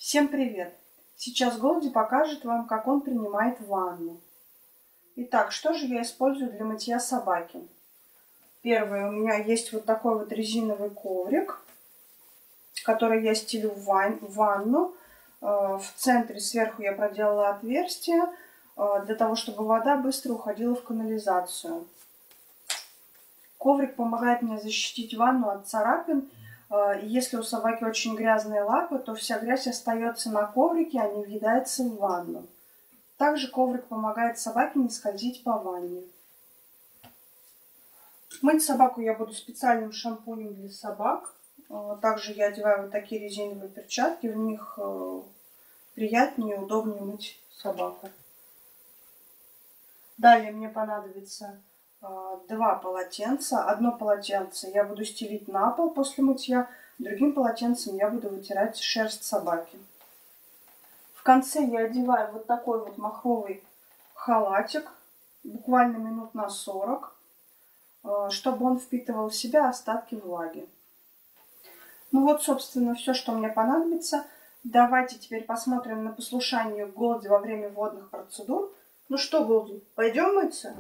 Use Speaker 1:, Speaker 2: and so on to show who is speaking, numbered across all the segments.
Speaker 1: Всем привет! Сейчас Голди покажет вам, как он принимает ванну. Итак, что же я использую для мытья собаки? Первое, у меня есть вот такой вот резиновый коврик, который я стелю в ванну. В центре сверху я проделала отверстие, для того, чтобы вода быстро уходила в канализацию. Коврик помогает мне защитить ванну от царапин. Если у собаки очень грязные лапы, то вся грязь остается на коврике, а не въедается в ванну. Также коврик помогает собаке не скользить по ванне. Мыть собаку я буду специальным шампунем для собак. Также я одеваю вот такие резиновые перчатки, в них приятнее и удобнее мыть собаку. Далее мне понадобится два полотенца. Одно полотенце я буду стелить на пол после мытья, другим полотенцем я буду вытирать шерсть собаки. В конце я одеваю вот такой вот махровый халатик, буквально минут на 40, чтобы он впитывал в себя остатки влаги. Ну вот, собственно, все, что мне понадобится. Давайте теперь посмотрим на послушание Голди во время водных процедур. Ну что, Голди, пойдем мыться?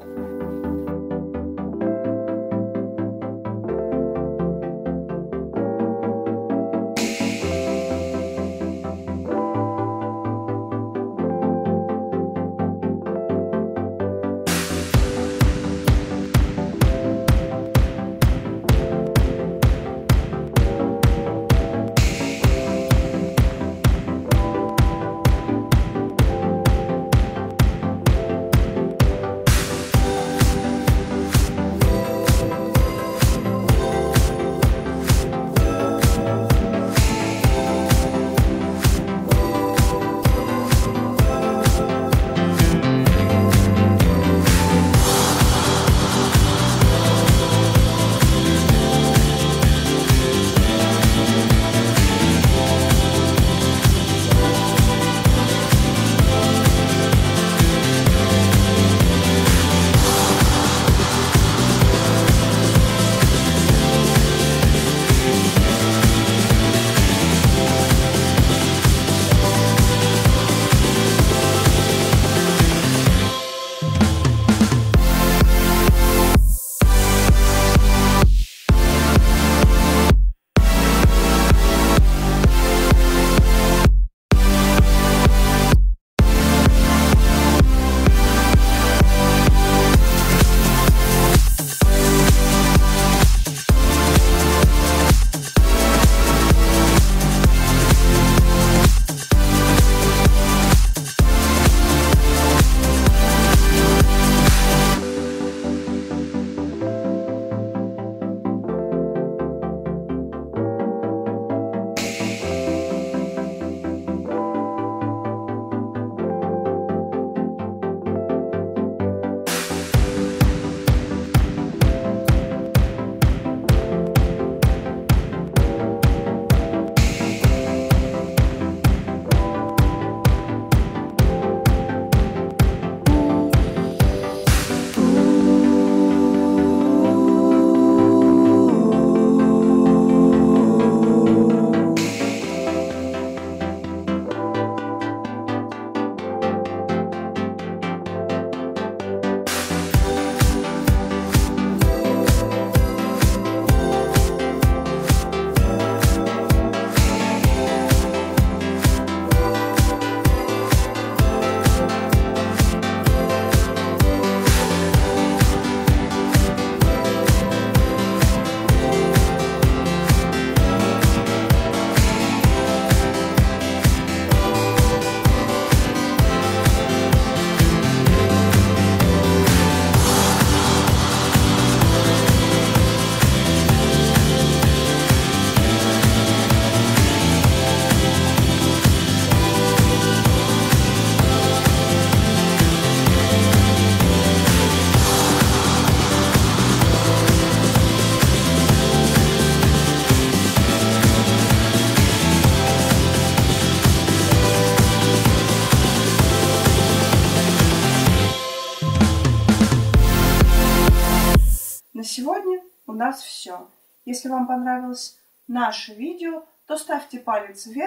Speaker 1: На сегодня у нас все. Если вам понравилось наше видео, то ставьте палец вверх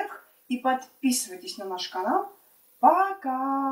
Speaker 1: и подписывайтесь на наш канал. Пока!